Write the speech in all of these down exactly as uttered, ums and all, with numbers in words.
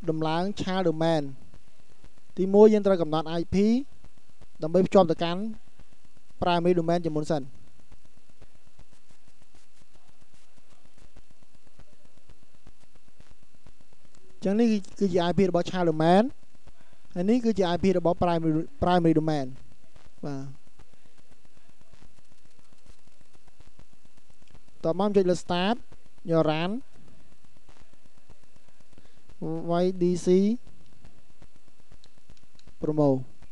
ដំឡើង child domain ទីមួយយើងត្រូវកំណត់ ไอ พี ដើម្បីភ្ជាប់ទៅកាន់ primary domain ជាមុនសិនចឹងនេះគឺជា ไอ พี របស់ child domain ហើយនេះគឺជា ไอ พี របស់ primary primary domain បាទតោះមកចុចលើ start យក run វ៉ៃ ឌី ซี promo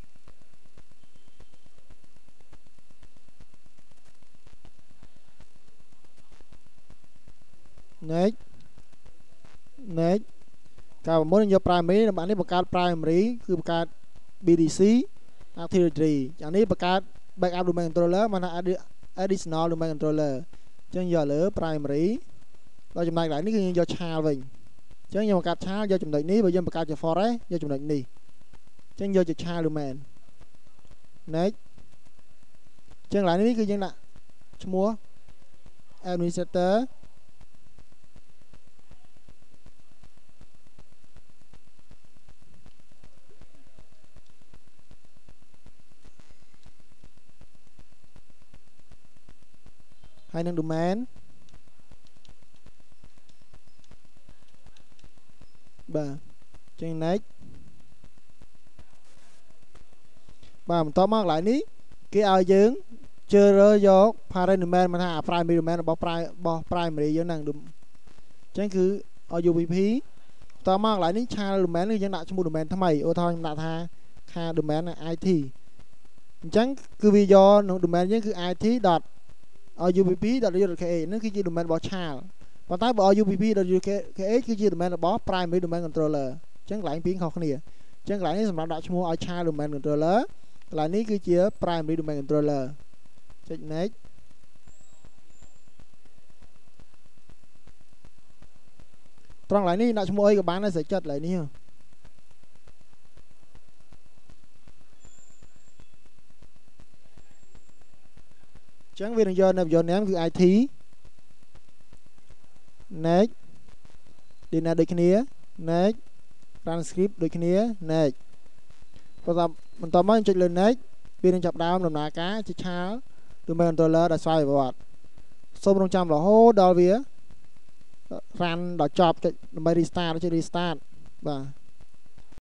next next កាលមុនយើងយក primary របស់នេះបង្កើត primary គឺបង្កើត ប៊ី ឌី ซี active directory អានេះបង្កើត backup domain controller មកថា additional domain controller អញ្ចឹងយកលើ primary ដល់ចំណែកឡើងនេះគឺយើងយក child វិញអញ្ចឹងយើងបង្កើត child យកចំណុចនេះបើយើងបង្កើតជា forest យកចំណុចនេះអញ្ចឹងយកជា child domain next អញ្ចឹងឡើងនេះគឺយើងដាក់ឈ្មោះ administratorហើយនឹង domain បាទចឹង next បាទបន្តមកកន្លែងនេះគេឲ្យយើងជ្រើសរើសយក parent domain មកថា primary domain របស់ របស់ primary យើងហ្នឹងអញ្ចឹងគឺ ยู พี พี បន្តមកកន្លែងនេះ child domain គឺយើងដាក់ឈ្មោះ domain ថ្មីឧទាហរណ៍ខ្ញុំដាក់ថា ខា domain ไอ ที អញ្ចឹងគឺវាយកនៅ domain យើងគឺ ไอ ที ยู พี พี ដត ยู เค เอช នឹងគឺជា domain របស់ child ប៉ុន្តែបើ ยู พี พี ដត ยู เค เอช គឺជា domain របស់ primary domain controller អញ្ចឹងកន្លែងពីរខុសគ្នាអញ្ចឹងកន្លែងនេះសម្រាប់ដាក់ឈ្មោះឲ្យ child domain controller កន្លែងនេះគឺជា primary domain controller ចុច next ត្រង់កន្លែងនេះដាក់ឈ្មោះអីក៏បានដែរស្រេចចិត្តកន្លែងនេះអញ្ចឹងវានឹងយកនៅ username គឺ ไอ ที next ឌីណាដូចគ្នា next transcript ដូចគ្នា next បន្តបន្តមកចុចលើ next វានឹងចាប់ដើមដំណើរការជា child domain controller ដែលស្វ័យប្រវត្តិសូមរងចាំរហូតដល់វា run ដល់ចប់ចុចដើម្បី restart ចុច restart បាទ